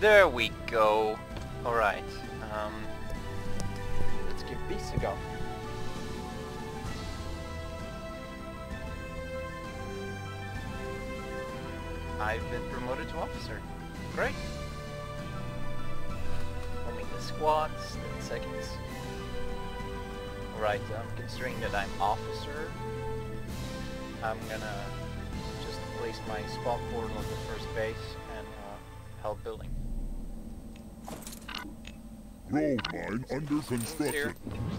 There we go. Alright. Let's give Beast a go. I've been promoted to officer. Great. Only the squads, 10 seconds. Alright, considering that I'm officer, I'm gonna just place my spawn portal at the first base and help building. Gold mine under construction.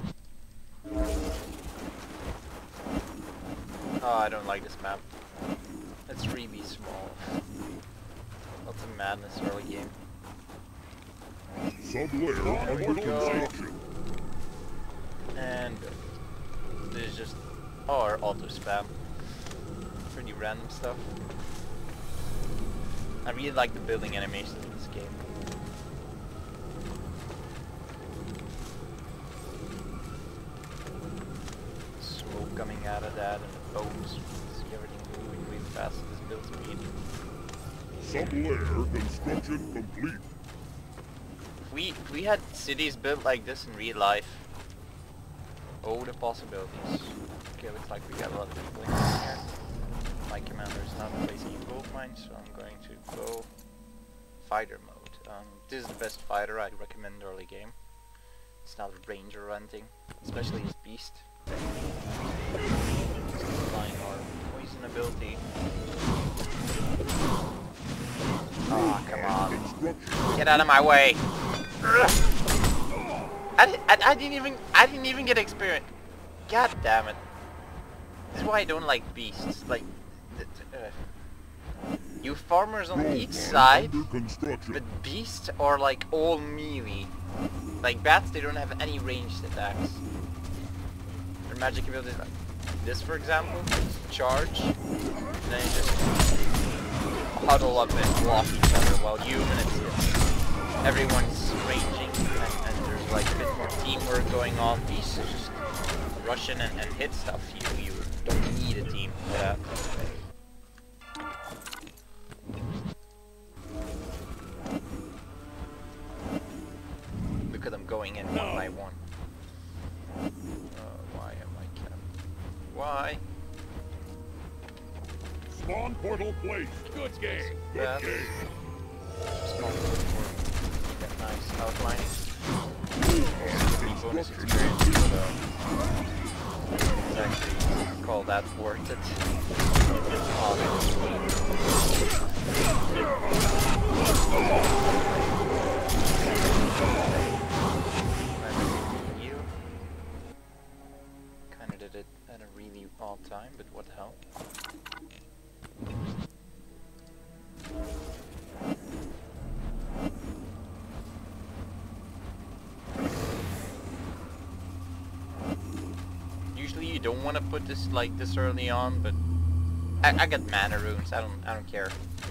Oh, I don't like this map. It's really small. Lots of madness early game. Sub-lair under construction. And there's just or auto spam. Pretty random stuff. I really like the building animations in this game. Smoke coming out of that and the bones. See everything moving really fast at this build speed. Sub-lair construction complete. If we had cities built like this in real life, oh, the possibilities. Okay, looks like we got a lot of people in here. My commander is not placing a gold mine, so I'm going to go fighter mode. This is the best fighter I'd recommend early game. It's not a ranger or anything, especially his beast. Just applying our poison ability. Oh, come on. Get out of my way. I didn't even get experience. God damn it. This is why I don't like beasts. Like, you farmers on each side, but beasts are like all melee. Like bats, they don't have any ranged attacks. Their magic abilities, like this for example, charge, and then you just huddle up and block each other. While human, it's everyone's ranging, and there's like a bit more teamwork going on. Beasts is just rush in and hit stuff. You don't need a team for that. Look at them going in one by one. Why am I kept? Why? Spawn portal placed. Good game. Good game. Spawn portal for that nice outlining. Free bonus experience, but it's actually call that worth it. You kinda did it at a really odd time, but what the hell? Usually you don't want to put this like this early on, but I got mana runes. I don't care.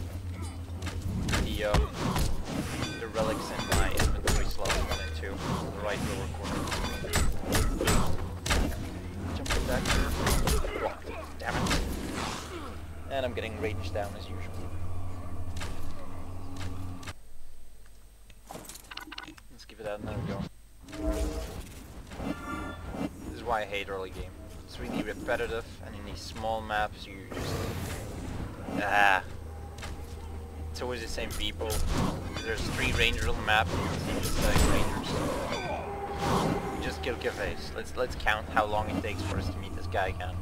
The relics in my inventory slot 1 and 2, the right lower corner. Jump back here. Blocked. Damn it. And I'm getting raged down as usual. Let's give it another go. This is why I hate early game. It's really repetitive, and in these small maps you just... It's always the same people. There's 3 rangers on the map, and you can see just rangers. We just kill Cafes. Let's count how long it takes for us to meet this guy again.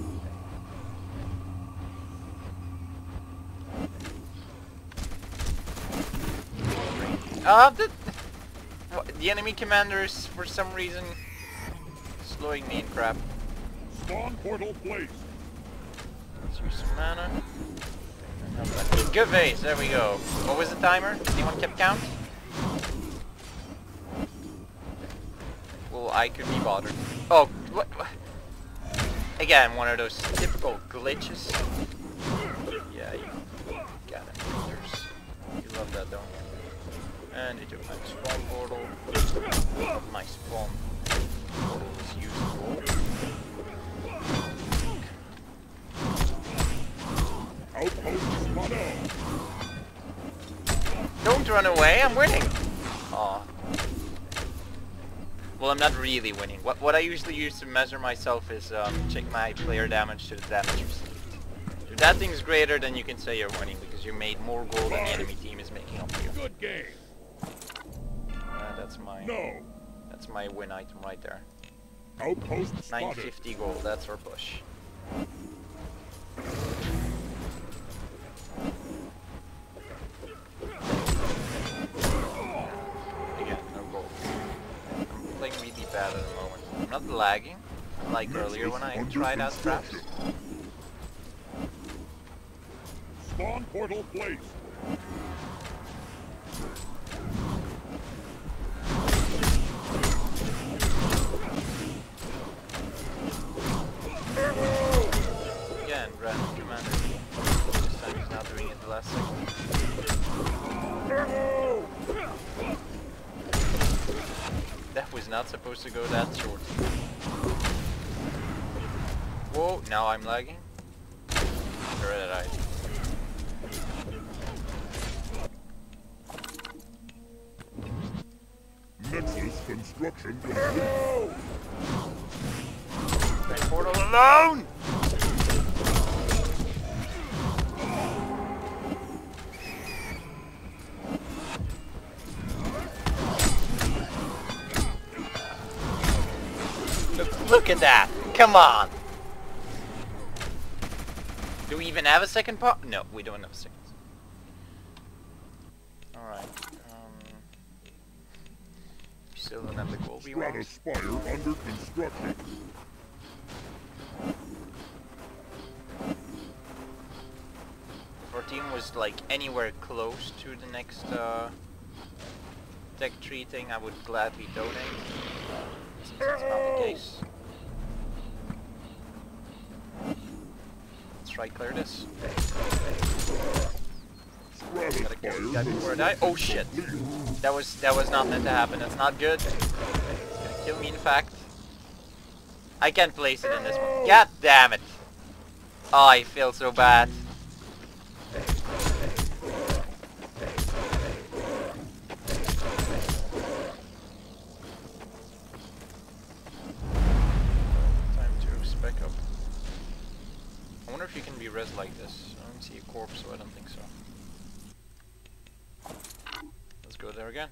The enemy commander is for some reason slowing me in crap. Spawn portal placed. Let's use some mana. Good face, there we go. What was the timer? Anyone kept count? Well, I could be bothered. Oh, what? Again, one of those typical glitches. Yeah, you got it. You love that, don't you? And it took my spawn portal. My spawn portal was useful. Outpost spotted. Don't run away. I'm winning. Aw. Well, I'm not really winning. What I usually use to measure myself is check my player damage to the damage received. If that thing's greater, then you can say you're winning because you made more gold than the enemy team is making up for you. Good game. That's my win item right there. Outpost spotted. 950 gold. That's our push. Again, no gold. I'm playing really bad at the moment. I'm not lagging, like earlier when I tried out traps. Spawn portal placed. Again, random commander. This time he's not doing it the last second. That was not supposed to go that short. Whoa, now I'm lagging. Alright. Nexus construction complete. Right portal alone! Look at that! Come on! Do we even have a second part? No, we don't have a second. Alright. Still don't have the goal we want. Stratospire under construction. If our team was like anywhere close to the next tech tree thing, I would gladly donate. Since that's not the case. Let's try clear this. Gotta be before I die. Oh shit! That was not meant to happen. That's not good. It's gonna kill me. In fact, I can't place it in this one. God damn it! Oh, I feel so bad. Time to spec up. I wonder if you can be res like this. I don't see a corpse, so I don't think so. Let's go there again.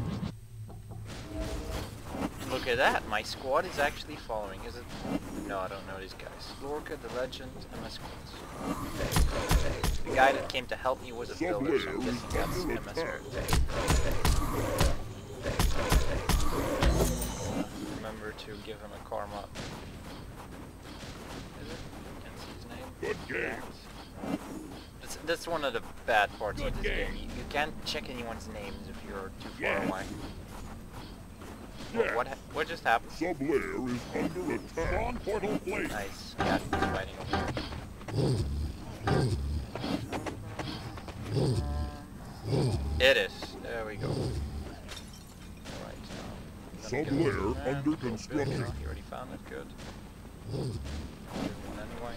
Look at that, my squad is actually following, is it? No, I don't know these guys. Lorca, the legend, MS squads. The guy that came to help me was a builder, so I'm guessing that's MS squads. Remember to give him a karma. Is it? Can't see his name. Good game. That's one of the bad parts of this game. You can't check anyone's names if you're too far away. Yeah. What just happened? Sub-lair is under attack. Spawn portal placed. Nice. Yeah, he's fighting over here. It is. There we go. Alright. Sub-lair under construction. You already found it. Good. One anyway.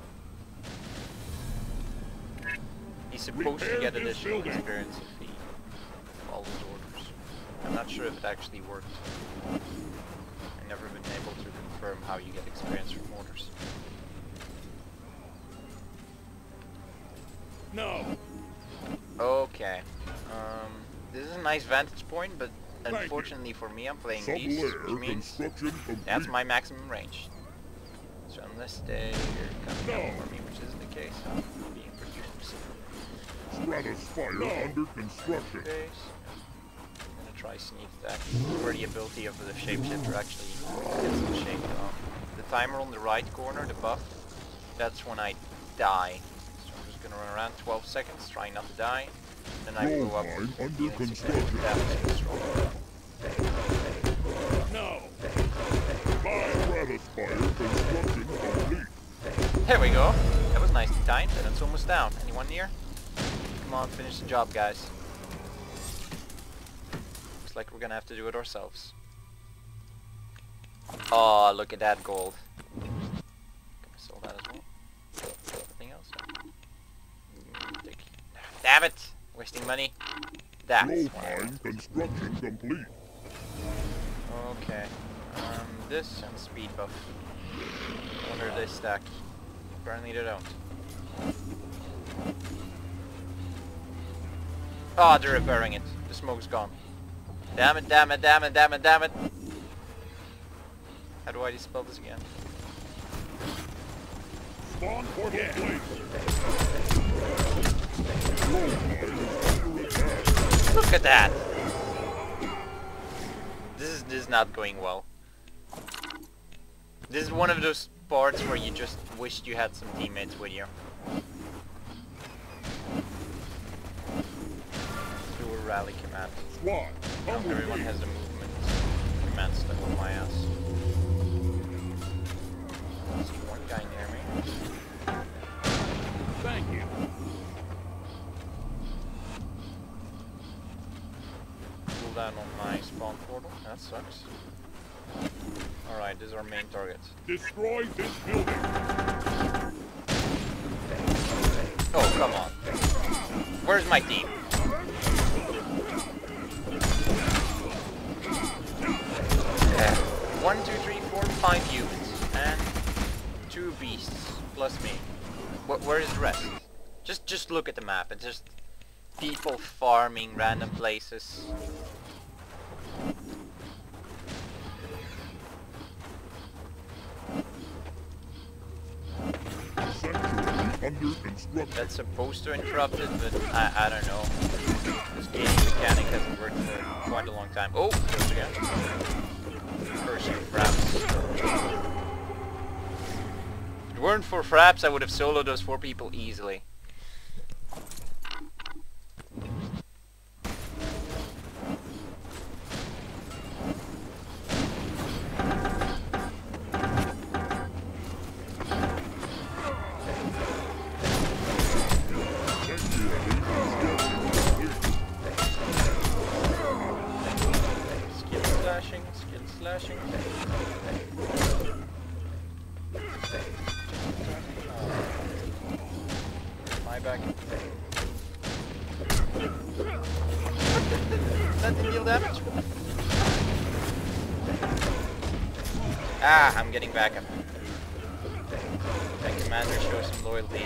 He's supposed to get additional experience if he follows orders. I'm not sure if it actually worked. I've never been able to confirm how you get experience from orders. No. Okay. This is a nice vantage point, but unfortunately for me, I'm playing beast, which means that's my maximum range. So unless they come down for me, which isn't the case, I'm being produced. Stratospire under construction. Okay, so I'm gonna try sneak attack for the ability of the shapeshifter actually gets the shape. The timer on the right corner, the buff, that's when I die. So I'm just gonna run around 12 seconds, trying not to die. Then I go up under construction. damage to the stronghold. No. Stratospire construction complete. There we go. That was nicely timed, and it's almost down. Anyone near? Come on, finish the job, guys. Looks like we're gonna have to do it ourselves. Oh, look at that gold. Gonna sell that as well. Anything else? Damn it! Wasting money. That's Low what I mine want. construction complete. Okay. This and speed buff. I wonder if they stack. Apparently they don't. Oh, they're repairing it. The smoke's gone. Damn it, damn it, damn it, damn it, damn it. How do I dispel this again? Spawn portal placed. Low mine is under attack. Look at that! This is not going well. This is one of those parts where you just wished you had some teammates with you. Do a rally command. Squad, Now come with everyone me. has the movement command stuck on my ass. I see one guy near me. Thank you. Pull down on my spawn portal. That sucks. Alright, this is our main target. Destroy this building. Oh, come on. Where's my team? 1, 2, 3, 4, 5 humans. And 2 beasts. Plus me. Where is the rest? Just look at the map. It's just people farming random places. Sanctuary under construction. That's supposed to interrupt it, but I don't know. This game mechanic hasn't worked for quite a long time. Oh, close again. Curse you, Fraps. If it weren't for Fraps, I would have soloed those 4 people easily. Skill slashing. My back. That didn't deal damage. Ah, I'm getting back up. That commander shows some loyalty.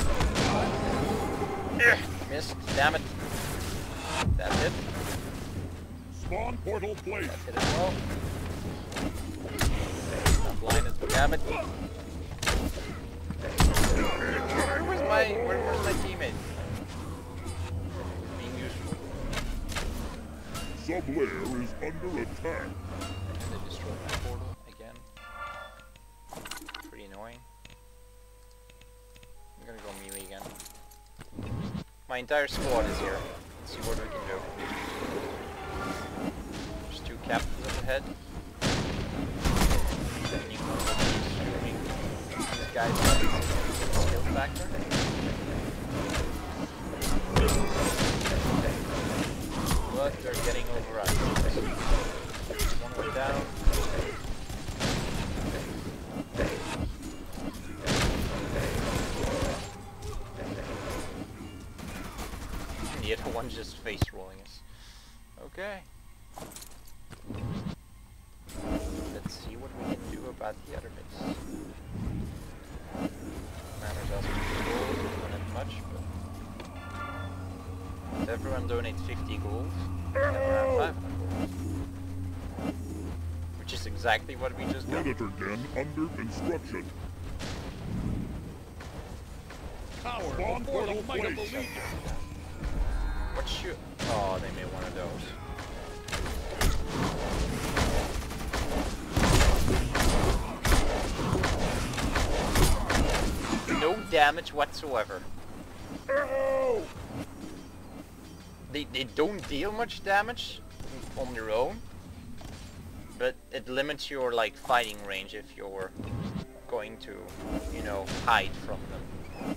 Missed. Damn it. That's it. Spawn portal placed. Hit it well. Not blinded. Damn it. Where's my teammate? Being useful. Sub-lair is under attack. They destroyed my portal again. Pretty annoying. I'm gonna go melee again. My entire squad is here. Let's see what we can do. There's 2 captains up ahead. And you know what he's shooting. These guys have a skill factor. But they're getting overrun. One way down. The other one just face rolling us. Okay. Let's see what we can do about the other base. Manners asking for gold, not much, but if everyone donates 50 gold, then we're at 500 gold. Which is exactly what we just did. Predator den under construction. Power Spawn before the portal might of the placed. Legion. What should... Oh, they made one of those. No damage whatsoever. They don't deal much damage on their own, but it limits your like fighting range if you're going to, you know, hide from them.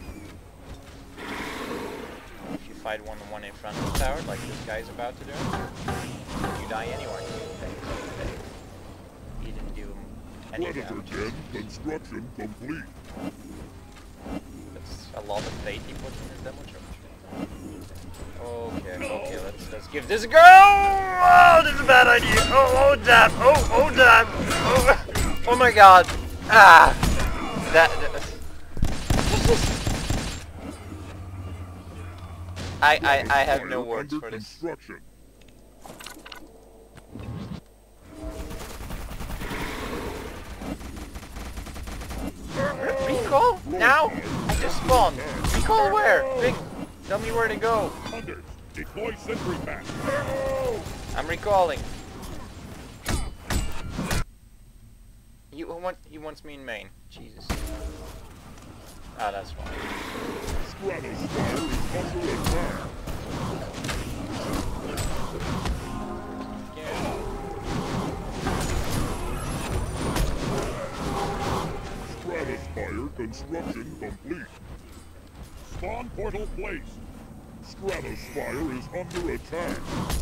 If you fight one-on-one in front of the tower, like this guy's about to do, you die anyway. He didn't do any Predator damage. den construction complete. That's a lot of fate he puts in his demo charge. Okay, let's give this a go! Oh, this is a bad idea! Oh damn! Oh damn! Oh my god! Ah! That I have no words for this. Recall? Now? I just spawned. Recall where? Big, tell me where to go. Hunters, deploy sentry pack. I'm recalling. He wants me in main. Jesus. Ah, that's fine. Stratospire is under attack. Stratospire construction complete. Spawn portal placed. Stratospire is under attack.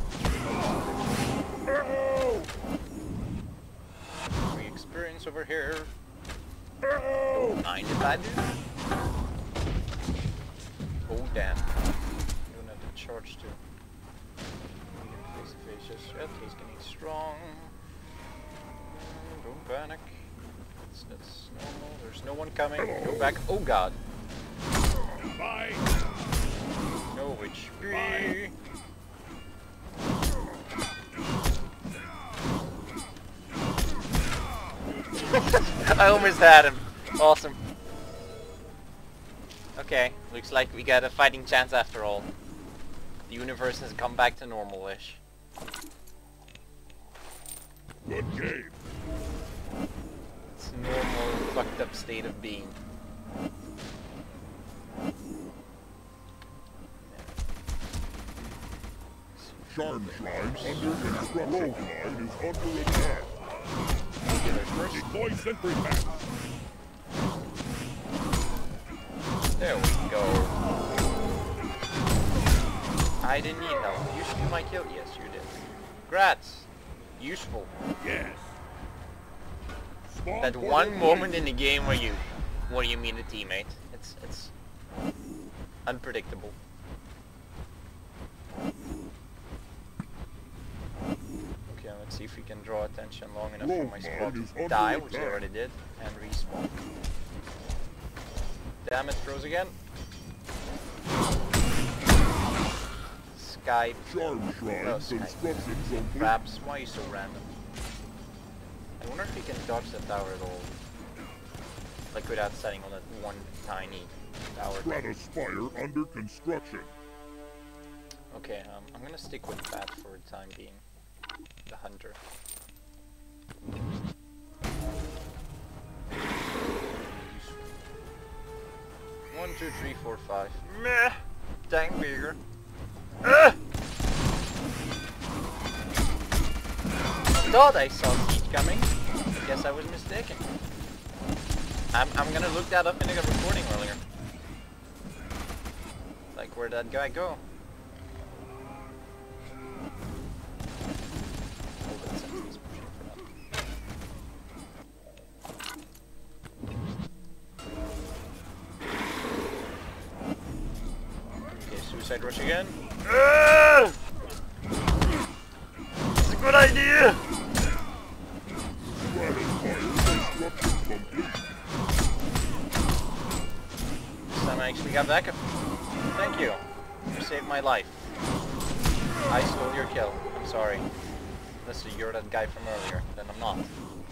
Free experience over here. Don't mind if I do. Oh damn. Don't have to charge too. Face to face just yet. He's getting strong. Don't panic. That's normal. There's no one coming. Go back. Oh god. Bye. No HP. I almost had him. Awesome. Okay, looks like we got a fighting chance after all. The universe has come back to normal-ish. Good game. It's a normal, fucked up state of being. Charm Shrine under construction. Line is under attack. Deploy sentry pack. There we go. I didn't need help. You should do my kill. Yes, you did. Grats. Useful. Yes. Spawn That portal one moment placed. in the game where you meet a teammate. It's unpredictable. Okay, let's see if we can draw attention long enough for my squad to die, which they already did, and respawn. Damn it, froze again. Skype. Charm Shrine construction complete. Perhaps, why are you so random? I wonder if you can dodge the tower at all. Like without setting on that one tiny tower. Stratospire under construction. Okay, I'm gonna stick with Bat for the time being. The Hunter. 1, 2, 3, 4, 5. Meh! Dang bigger. Thought I saw Siege coming. Guess I was mistaken. I'm gonna look that up in the recording earlier. Like, where'd that guy go? Oh, that's enemies pushing for that. Okay, suicide rush again. It's a good idea! This time I actually got backup. Thank you. You saved my life. I stole your kill. I'm sorry. Unless you're that guy from earlier, then I'm not.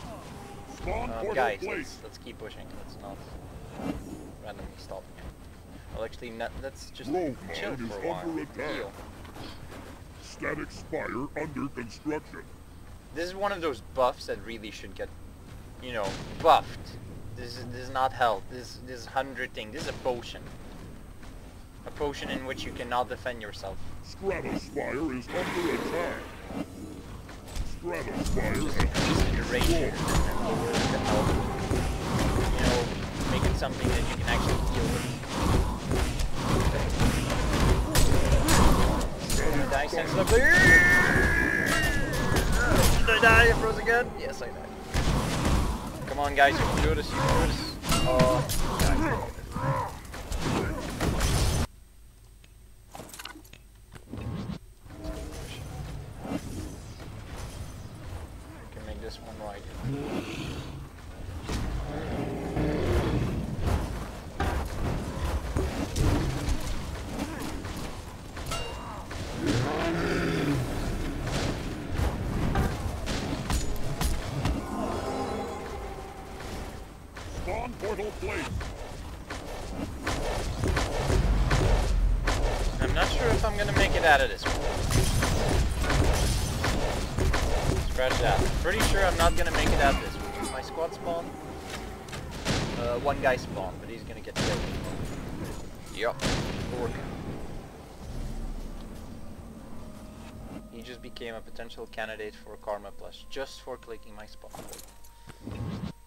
Guys, let's keep pushing. Let's not randomly stop again. Well, actually, let's just chill for a while. Heal. Static Spire under construction. This is one of those buffs that really should get, you know, buffed. This is not health. This is 100 thing. This is a potion. A potion in which you cannot defend yourself. Stratospire is under attack. Stratospire Just increase the duration and lower the health. You know, make it something that you can actually heal with. Die sensibly. Did I die? I froze again? Yes, I died. Come on, guys, you can do this. You can do this. Oh, guys. portal placed. I'm not sure if I'm gonna make it out of this one. Scratch that. Pretty sure I'm not gonna make it out of this one. Is my squad spawn? One guy spawned, but he's gonna get killed. Yup. Orca. He just became a potential candidate for Karma Plus, just for clicking my spawn portal.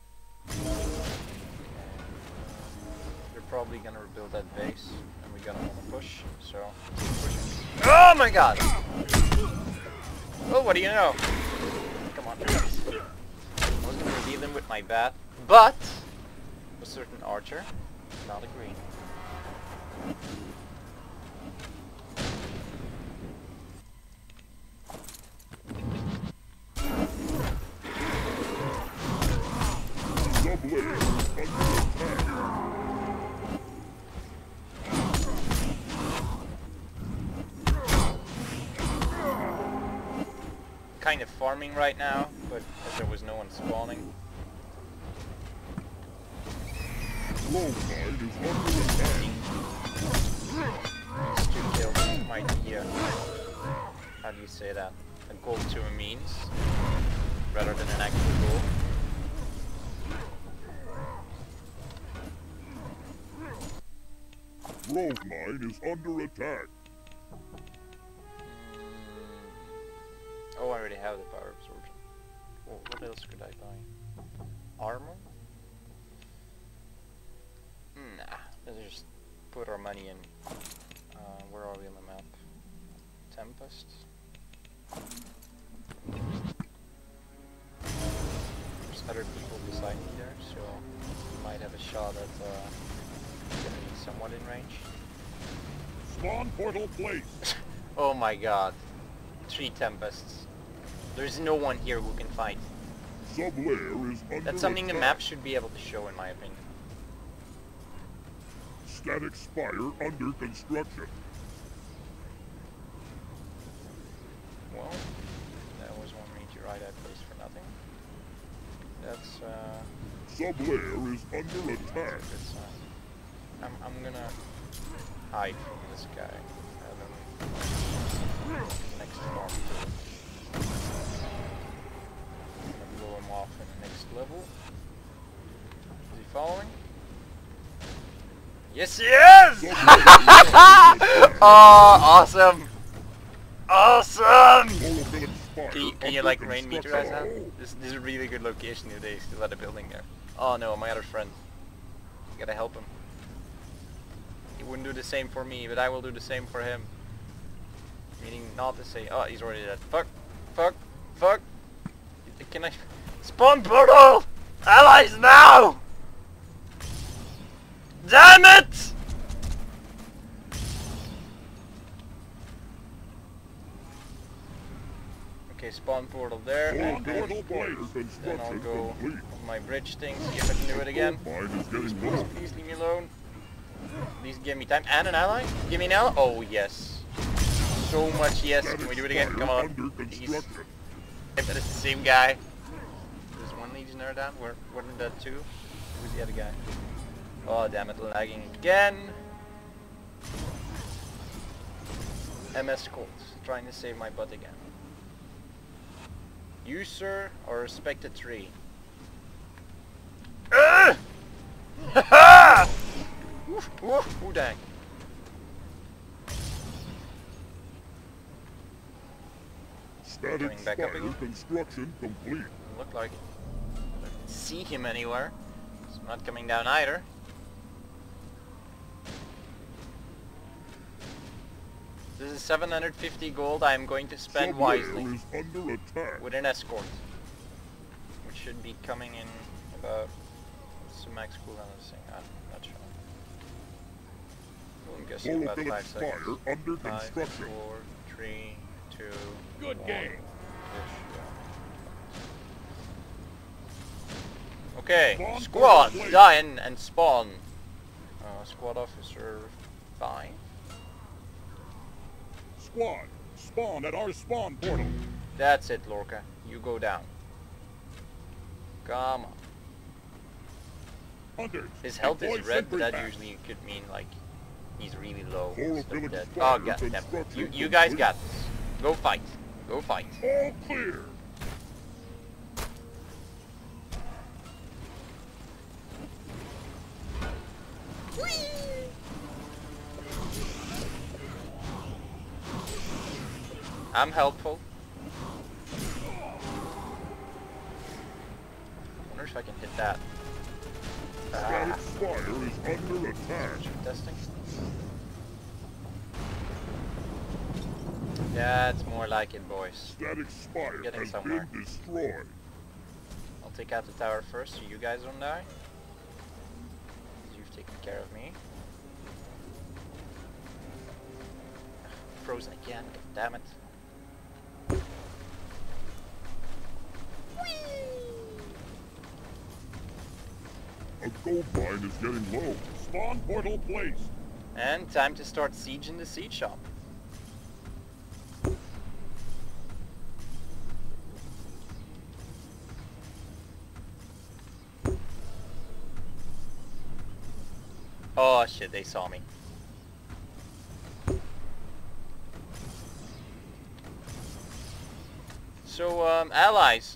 They're probably gonna rebuild that base, and we're gonna wanna push, so keep pushing. Oh my god! Oh, what do you know? Come on, please. I was gonna leave them with my bat, but a certain archer, not a green. Kind of farming right now, but as there was no one spawning. These 2 kills might be how do you say that? A goal to a means, rather than an actual goal. Grove mine is under attack. Oh, I already have the power absorption. Well, what else could I buy? Armor? Nah, let's just put our money in. Where are we on the map? Tempest? There's other people beside me there, so we might have a shot at getting somewhat in range. Spawn portal placed. Oh my god. 3 Tempests. There's no one here who can fight. Sub-lair is under That's something attack. the map should be able to show, in my opinion. Static spire under construction. Well, that was one meteorite I placed for nothing. That's Sub-lair is under that's attack. a good sign. I'm gonna hide from this guy. Next farm. I'm gonna blow him off in the next level. Is he following? Yes, he is! Oh, awesome! Awesome! Can you like rain meteorites now? This is a really good location if they still had a building there. Oh no, my other friend. You gotta help him. He wouldn't do the same for me, but I will do the same for him. Meaning not to say, oh, he's already dead. Fuck, fuck, fuck. Can I... Spawn portal! Allies now! Damn it! Okay, spawn portal there. Spawn portal Then I'll go on my bridge thing, see if I can do it again. Please, please, please leave me alone. Please give me time. And an ally? Give me an ally? Oh, yes. So much yes. Can we do it again? Come on. Please. If it's the same guy. There's one legionnaire down. Wasn't that 2? Who's the other guy? Oh, damn it. Lagging again. MS Colt. Trying to save my butt again. You, sir, are a respected tree. Ha ha! Woof, woof, woo dang. Static Back up spire again. construction complete. Doesn't look like it. I don't see him anywhere. He's not coming down either. This is 750 gold I am going to spend wisely Sub-lair is under attack. with an escort, which should be coming in about some max cooldown of this thing. I'm not sure. I'm guessing about 5 Monolithic spire seconds. under 5, construction. 4, 3, 2, Good 1. game. Okay, Spawn squad, portal placed. die and spawn. Squad officer 5. Squad, spawn at our spawn portal. That's it, Lorca. You go down. Come on. Hunters, His health is deploy red, but that sentry usually could mean like he's really low. Chlorophyll So dead. expired, Oh god damn. construction You guys complete. got this. Go fight. Go fight. All clear. I'm helpful. Wonder if I can hit that. Static spire is under attack. Testing. Yeah, it's more like it, boys. Static spire Getting has somewhere. been destroyed. I'll take out the tower first so you guys don't die. You've taken care of me. Frozen again, god damn it. A gold mine is getting low. Spawn portal placed. And time to start sieging the seed shop. Oh shit, they saw me. So, allies.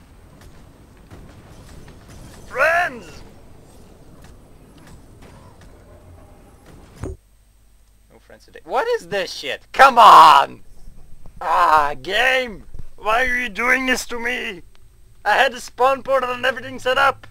Friends! No friends today. What is this shit? Come on! Ah, game! Why are you doing this to me? I had the spawn portal and everything set up.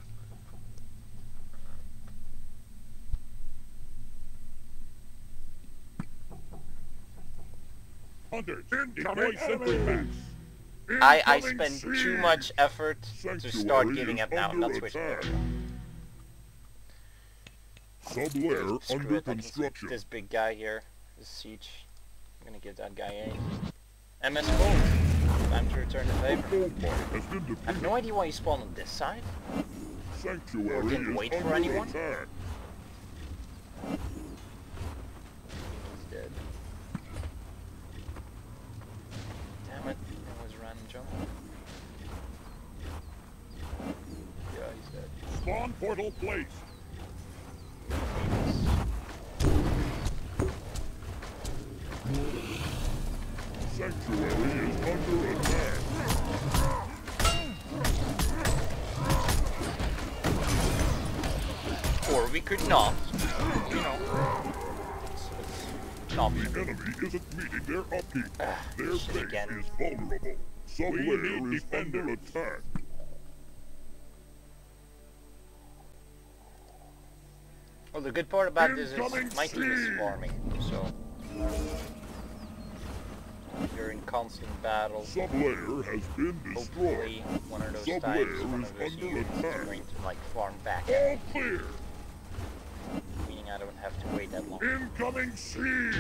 Hunters, deploy sentry packs. I spent too much effort to start Sanctuary giving is up now and under not switching. attack. There we go. Sub-lair Screw under it, I can construction. keep this big guy here, this siege. I'm gonna give that guy a MS Gold. Time to return the A favor. gold mine has been I have depleted. no idea why he spawned on this side. Sanctuary didn't is wait for under anyone? attack. He's dead. Damn it, that was a random jump. Yeah, he's dead. Spawn portal placed. Sanctuary is under attack. Or we could not. You know. It's not The enemy isn't meeting their upkeep. Ah, Their shit base again. is vulnerable. Sub-lair is under attack. Well, the good part about this Incoming is my team is siege. farming, so you're in constant battle. Sub-lair has been destroyed. Hopefully, one of those Sub-lair times, one is of those under units is attack. going to like farm back, All clear. meaning I don't have to wait that long. Incoming siege.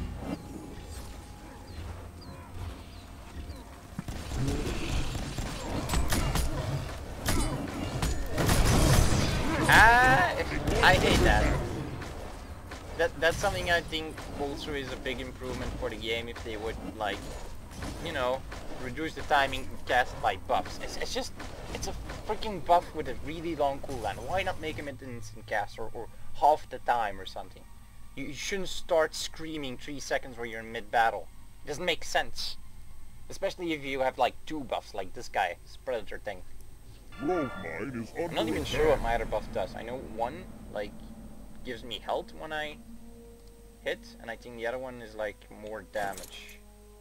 Ah, I hate that. That's something I think also is a big improvement for the game if they would like, you know, reduce the timing cast by buffs. It's a freaking buff with a really long cooldown. Why not make him an instant cast or half the time or something? You shouldn't start screaming 3 seconds where you're in mid-battle. It doesn't make sense. Especially if you have like 2 buffs like this guy, this predator thing. Grove mine is under I'm not even attack. sure what my other buff does. I know one like gives me health when I hit, and I think the other one is like more damage.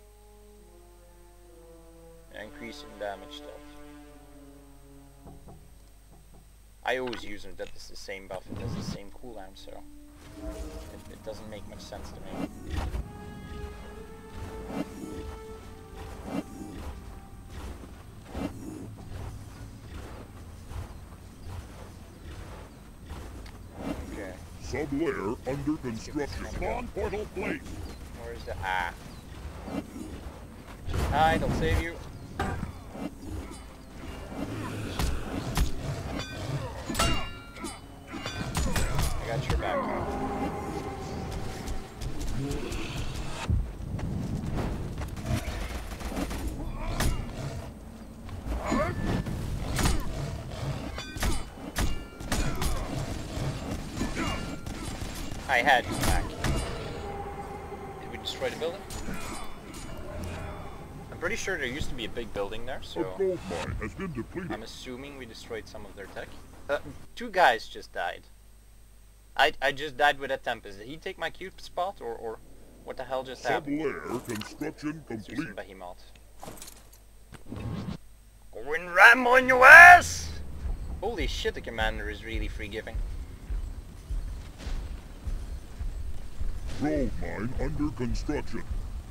Increase in damage stuff. I always use it that it's the same buff, it does the same cooldown, so it doesn't make much sense to me. Okay, Sub-lair under construction. Spawn portal placed. where's the hide, I'll save you. I got your back. I had his back. Did we destroy the building? I'm pretty sure there used to be a big building there, so... A gold mine has been depleted. I'm assuming we destroyed some of their tech. 2 guys just died. I just died with a Tempest. Did he take my cube spot, or what the hell just happened? Sub-lair construction complete. Behemoth. Go and ram on your ass! Holy shit, the commander is really free-giving. Gold mine under construction.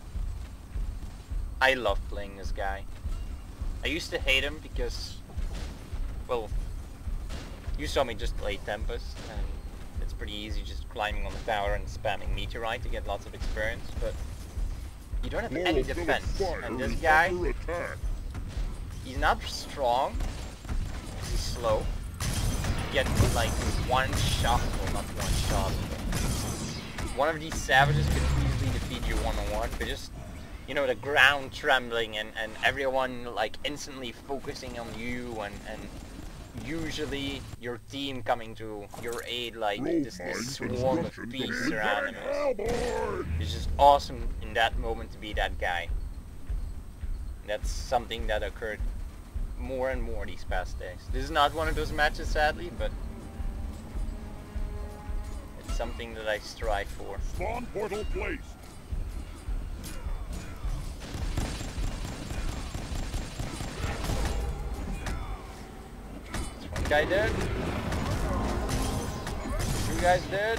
I love playing this guy. I used to hate him because, well, you saw me just play Tempest, and it's pretty easy just climbing on the tower and spamming Meteorite to get lots of experience, but you don't have any defense. And this guy, he's not strong, he's slow. Yet like one shot, well not one shot, but one of these savages could easily defeat you one-on-one, but just, you know, the ground trembling and everyone like instantly focusing on you and usually your team coming to your aid like this swarm of beasts around him. It's just awesome in that moment to be that guy. That's something that occurred more and more these past days. This is not one of those matches, sadly, but it's something that I strive for. Spawn portal placed. Is one guy dead? 2 guys dead?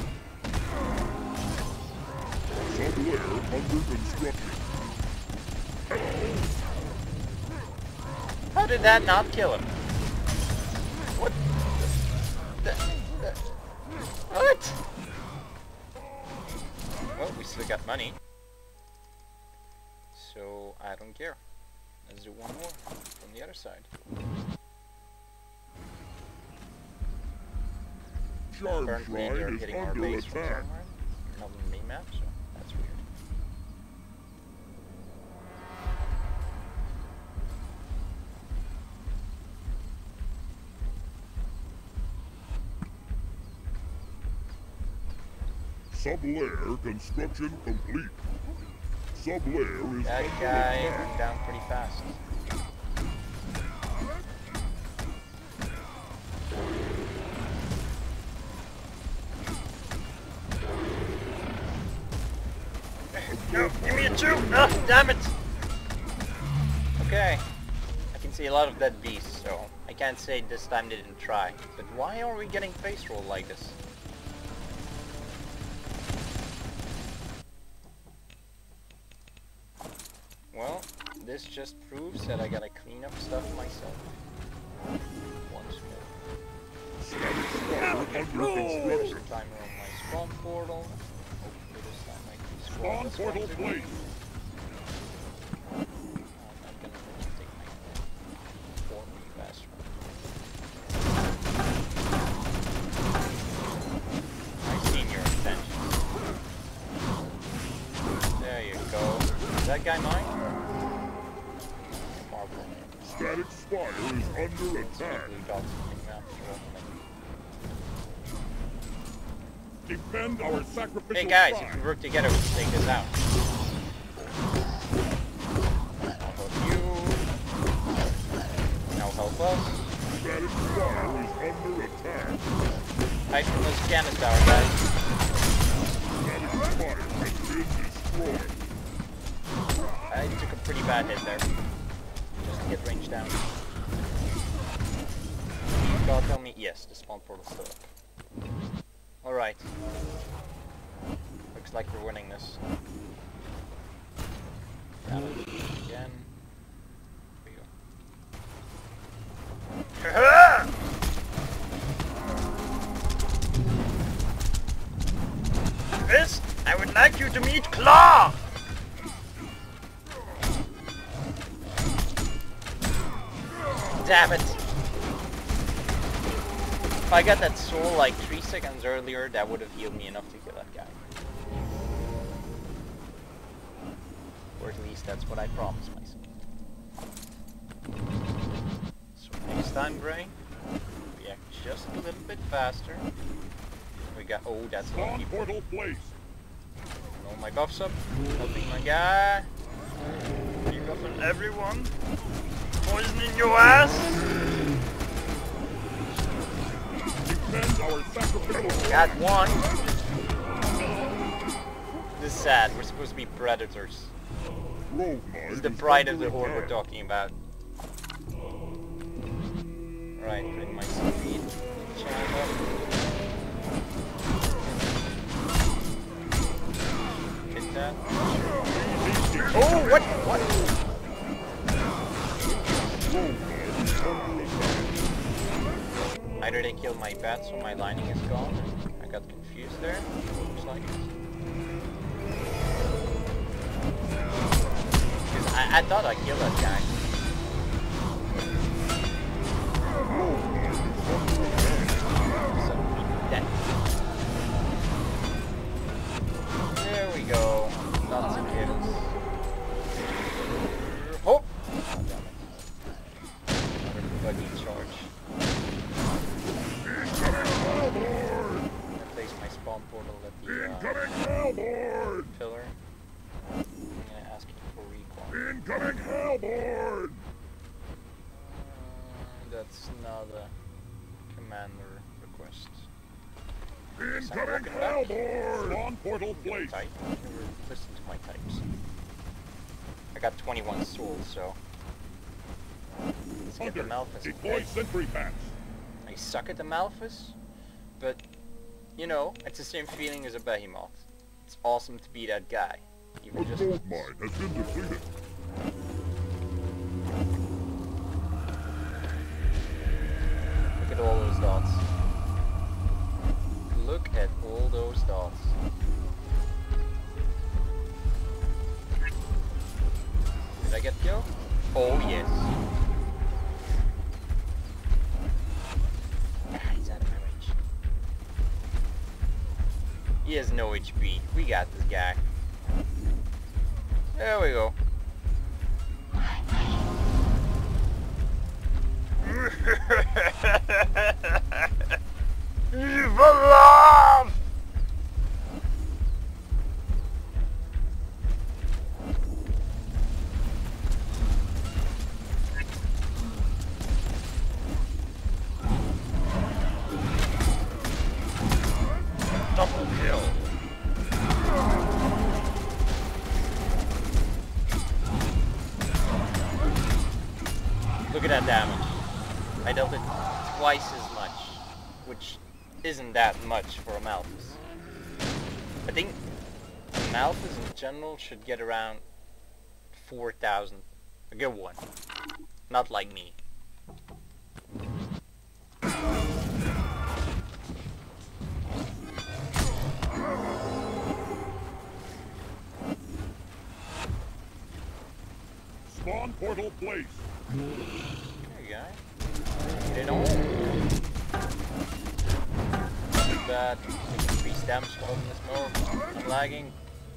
Sub-lair under construction. How did that not kill him? What? What? Well, we still got money. So, I don't care. Let's do one more from the other side. Charm Apparently shrine they're is hitting our under base from attack. somewhere. Not on the main map, so that's weird. Sub-lair construction complete. Sub-lair is That under guy attack. went down pretty fast. No, give me a 2! Oh, damn it! Okay. I can see a lot of dead beasts, so I can't say this time they didn't try. But why are we getting face roll like this? Well, this just proves that I gotta clean up stuff myself. Once more. Under construction. First timer on my spawn portal. Hopefully this time I can Spawn portal placed. I'm gonna take my form faster. I've seen your intentions. There you go. Is that guy mine? Marble. Static spire is under attack. Blue dots coming out. Defend our sacrificial Hey guys, shrine. if we work together, we can take this out. I'll help you. Now help us. Static spire is under attack. Hide from those cannon tower, guys. Static spire has been destroyed. I took a pretty bad hit there. Just to get range down. God tell me, yes, the spawn portal's still up. Alright. Looks like we're winning this. Got it. Again. Here we go. This, I would like you to meet Claw! Damn it! If I got that soul like 3 seconds earlier, that would have healed me enough to kill that guy. Or at least that's what I promised myself. So next time, Gray, react just a little bit faster. We guy. Oh, that's a lot of Spawn people. portal placed. All my buffs up. Helping my guy. Debuffing everyone. Poisoning your ass. Defend our sacrificial. Got one. This is sad. We're supposed to be predators. Rogue This is mine the is pride of under the horde we're attack. talking about. Right, putting my speed channel up. Hit that. Oh, what? What? Either they killed my bats or my lining is gone. I got confused there. Looks like it. I thought I killed that guy. So, dead. There we go. Lots of kills. Oh! Oh, damn it. Another buggy charge. I placed my spawn portal at the pillar. I'm gonna ask you for recall. Incoming Hellbourne! That's not a commander request. Incoming Hellbourne! Spawn portal placed. Type. Never listen to my types. I got 21 souls, so let's get the Malphus. Deploy sentry packs. I suck at the Malphus, but you know, it's the same feeling as a behemoth. It's awesome to be that guy. Even The just gold mine has been depleted. look at all those dots. Look at all those dots. Did I get killed? Oh yes. He's out of my range. He has no HP. We got this guy. There we go. Evolve! Double kill. Look at that damage. I dealt it twice as much, which isn't that much for a Malphus. I think a Malphus in general should get around 4,000. A good one. Not like me. Spawn portal placed. There you go. Get it on. Look at that. Increased damage for holding this more. I'm lagging.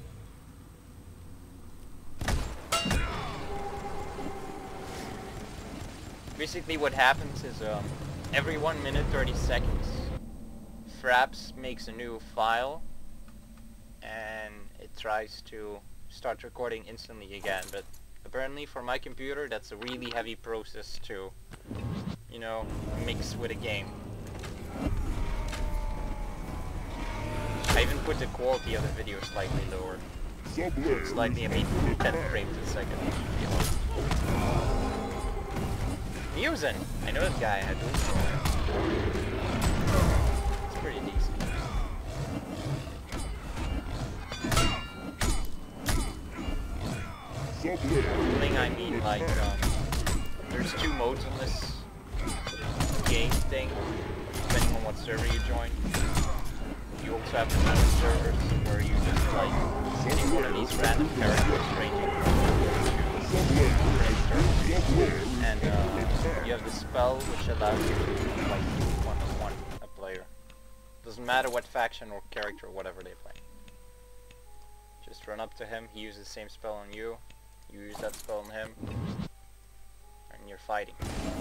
Basically what happens is every 1 minute 30 seconds Fraps makes a new file and it tries to start recording instantly again, but apparently for my computer that's a really heavy process to, you know, mix with a game. I even put the quality of the video slightly lower. Slightly, I mean 10 frames a second. Using. I know this guy had this. It's pretty decent. Thing I mean, like, there's 2 modes in this game thing, depending on what server you join. You also have the random servers where you just like pick one of these random characters ranging from and you have the spell which allows you to like one-on-one a player. Doesn't matter what faction or character or whatever they play. Just run up to him, he uses the same spell on you, you use that spell on him, and you're fighting.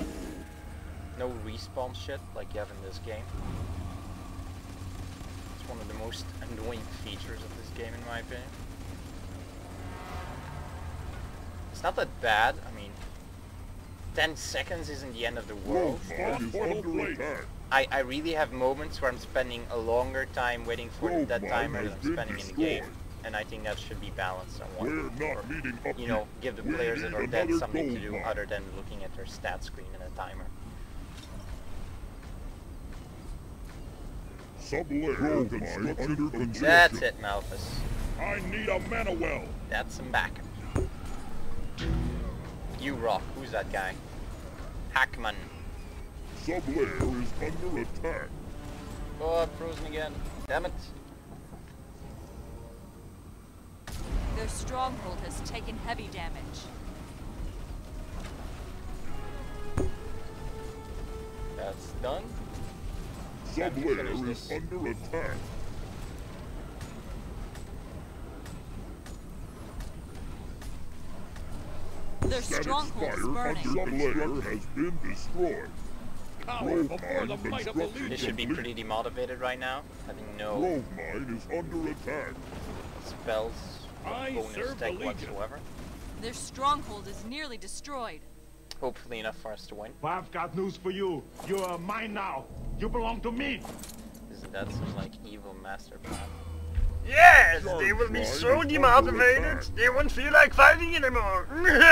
No respawn shit like you have in this game. It's most annoying features of this game, in my opinion. It's not that bad. I mean, 10 seconds isn't the end of the world. I really have moments where I'm spending a longer time waiting for the dead timer than I'm spending in the game. And I think that should be balanced somewhat. Or, you know, give the players that are dead something to do other than looking at their stat screen and a timer. That's it, Malphus. I need a mana well. That's some backup. You rock. Who's that guy? Hackman. Sub-lair is under attack. Oh, I'm frozen again. Damn it. Their stronghold has taken heavy damage. That's done. Sub-lair is under attack. Their stronghold is burning. Sub-lair has been destroyed. They should be pretty demotivated right now, having no Grove mine is under attack. spells or bonus tech whatsoever. Their stronghold is nearly destroyed. Hopefully enough for us to win. Well, I've got news for you. You are mine now. You belong to me. Isn't that some like evil master plan? Yes, they will be so demotivated, they won't feel like fighting anymore.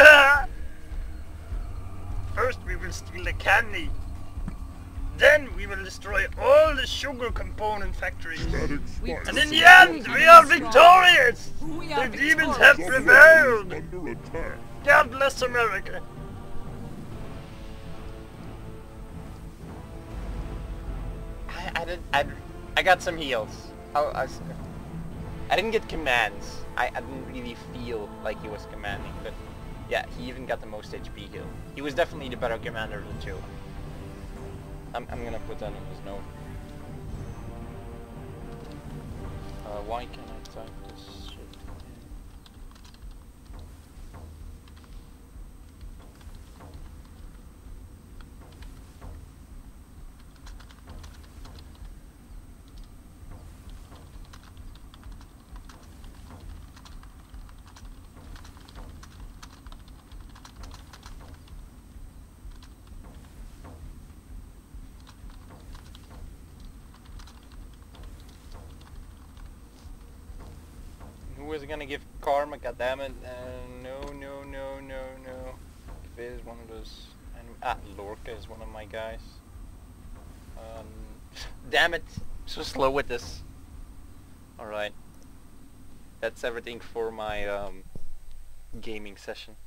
First we will steal the candy. Then we will destroy all the sugar component factories. And in the end, we are victorious! The demons have prevailed! God bless America! I got some heals. I didn't get commands. I didn't really feel like he was commanding, but yeah, he even got the most HP heal. He was definitely the better commander of the two. I'm gonna put that in his note. Why can't I type this shit? Who is gonna give karma? Goddammit! No. If it is one of those, Lorca is one of my guys. Damn it! So slow with this. All right. That's everything for my gaming session.